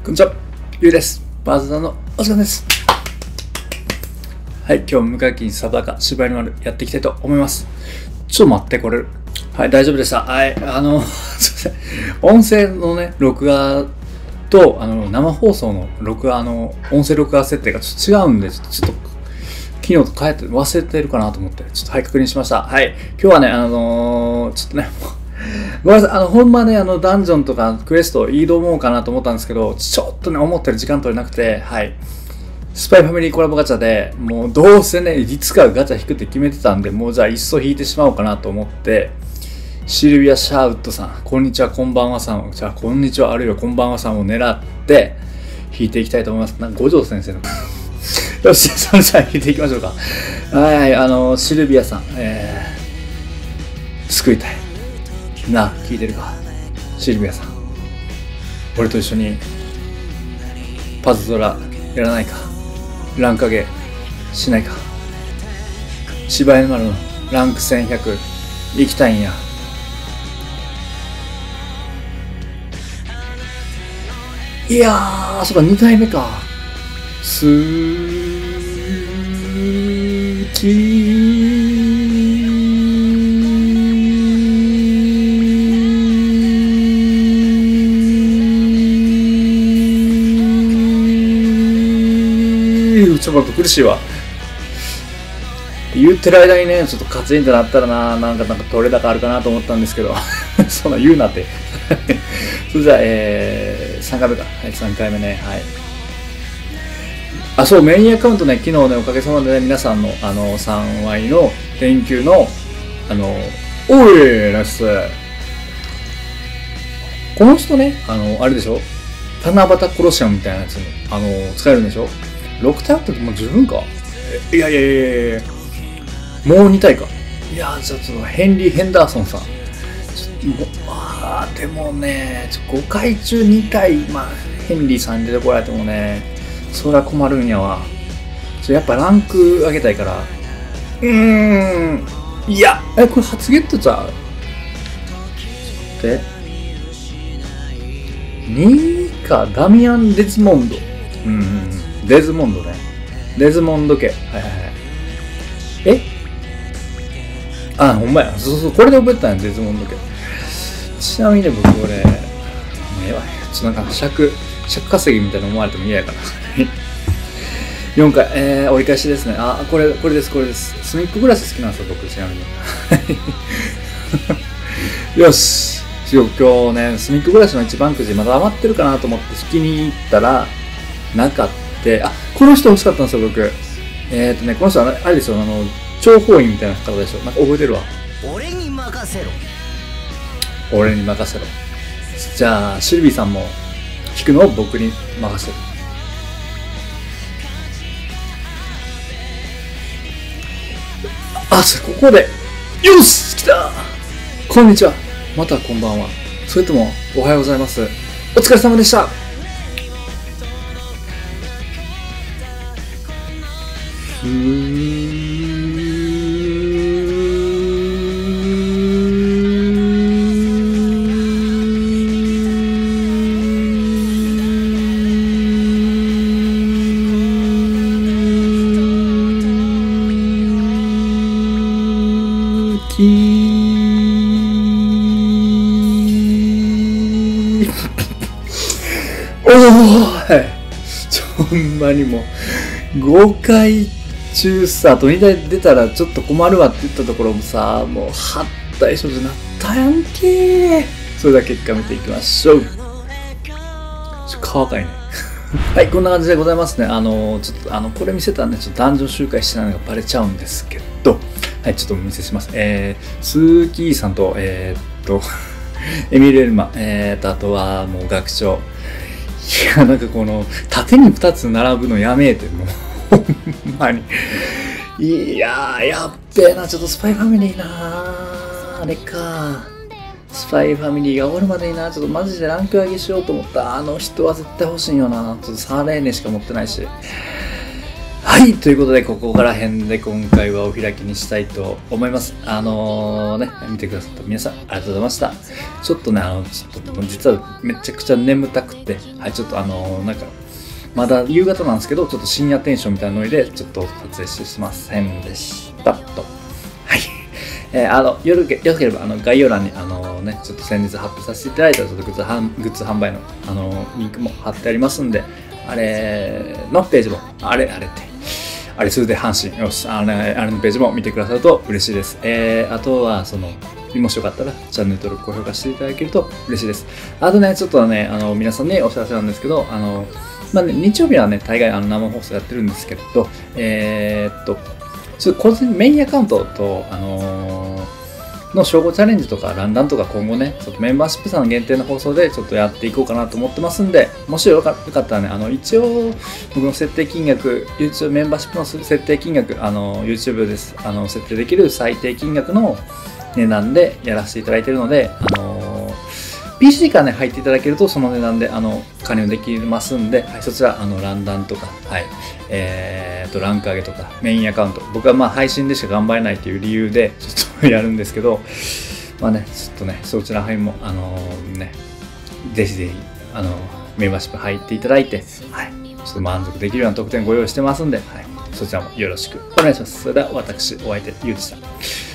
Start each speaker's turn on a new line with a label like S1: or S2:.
S1: こんにちは、ゆうです。パートナーのお時間です。はい、今日も無課金サブアカ芝居の丸やっていきたいと思います。ちょっと待って、これ。はい、大丈夫でした。はい、すいません。音声のね、録画と、生放送の録画、音声録画設定がちょっと違うんで、ちょっと、昨日と変えて忘れてるかなと思って、ちょっとはい、確認しました。はい、今日はね、ちょっとね、ごめんなさい、ほんまね、ダンジョンとかクエストを挑もうかなと思ったんですけど、ちょっとね、思ったより時間取れなくて、はい。スパイファミリーコラボガチャで、もうどうせね、いつかガチャ引くって決めてたんで、もうじゃあいっそ引いてしまおうかなと思って、シルビア・シャーウッドさん、こんにちは、こんばんはさん、じゃあこんにちは、あるいはこんばんはさんを狙って、引いていきたいと思います。なんか五条先生の。よし、それじゃあ引いていきましょうか。はいはい、シルビアさん、救いたい。なあ、聞いてるか、シルビアさん。俺と一緒にパズドラやらないか。ランク上げしないか。芝居の丸のランク1100行きたいんや。いやー、そっか、2体目か。好きちょっと苦しいわ。言ってる間にね、ちょっとカチンってなったらなんか取れ高あるかなと思ったんですけど、そんな言うなって。それじゃあ、3回目か。はい、3回目ね。はい。あ、そう、メインアカウントね、昨日ね、おかげさまでね、皆さんの、3割の連休の、おいナイス。この人ね、あれでしょ、七夕コロシアムみたいなやつに、使えるんでしょ。6体あったってもう十分か。いや、もう2体か。いや、ちょっとヘンリー・ヘンダーソンさん。でもね、5回中2体、ヘンリーさんに出てこられてもね、そりゃ困るんやわ。やっぱランク上げたいから。いや、これ初ゲットちゃう？で、2位か、ダミアン・デズモンド。デズモンドね。デズモンド家。はい。ほんまや。そう、これで覚えてたんや、デズモンド家。ちなみにね、僕これ、もうええわ。ちょっとなんか尺稼ぎみたいな思われても嫌やから。4回、折り返しですね。これです。スミックグラス好きなんですよ、僕、ちなみに。よし。今日ね、スミックグラスの一番くじまだ余ってるかなと思って引きに行ったら、なかった。この人欲しかったんですよ、僕。この人あれですよ、諜報員みたいな方でしょ。なんか覚えてるわ。
S2: 俺に任せろ。
S1: じゃあ、シルビーさんも引くのを僕に任せる。ここで。よし来た。こんにちは。またこんばんは。それとも、おはようございます。お疲れ様でした。ほんまにもう5回中さ、あと2台出たらちょっと困るわって言ったところもさ、もう8体以上になったやんけー。それでは結果見ていきましょう。顔赤いね。はい、こんな感じでございますね。ちょっとこれ見せたらね、ちょっとダンジョン周回してないのがバレちゃうんですけど、はい、ちょっとお見せします。スーキーさんと、エミル・エルマ、あとはもう学長。いや、なんかこの、縦に2つ並ぶのやめえて、もう、ほんまに。いやー、やっべえな、ちょっとスパイファミリーなー。あれか。スパイファミリーが終わるまでにな、ちょっとマジでランク上げしようと思った。あの人は絶対欲しいよな。ちょっとサーレーネしか持ってないし。 はい、ということで、ここから辺で今回はお開きにしたいと思います。見てくださった皆さん、ありがとうございました。ちょっとね、実はめちゃくちゃ眠たくて、はい、ちょっとまだ夕方なんですけど、ちょっと深夜テンションみたいなノリで、ちょっと撮影しませんでしたと。はい。よければ、概要欄に、ちょっと先日発表させていただいた、ちょっとグッズ販売の、リンクも貼ってありますんで、あれのページも、あれそれで阪神、よし、あれのページも見てくださると嬉しいです。あとは、もしよかったら、チャンネル登録、高評価していただけると嬉しいです。あとね、ちょっとね、皆さんにお知らせなんですけど、日曜日はね、大概生放送やってるんですけど、ちょっと個人メインアカウントと、の称号チャレンジとかランダムとか今後ね、ちょっとメンバーシップさん限定の放送でちょっとやっていこうかなと思ってますんで、もしよかったらね、一応僕の設定金額、YouTube メンバーシップの設定金額、YouTube です。設定できる最低金額の値段でやらせていただいているので、PC からね、入っていただけるとその値段で、加入できますんで、はい、そちら、ランダムとか、はい、ランク上げとか、メインアカウント。僕は配信でしか頑張れないという理由で、ちょっとやるんですけど、ちょっとね、そちら辺も、ぜひぜひ、メンバーシップ入っていただいて、はい、ちょっと満足できるような特典ご用意してますんで、はい、そちらもよろしくお願いします。それでは私、お相手、ゆうでした。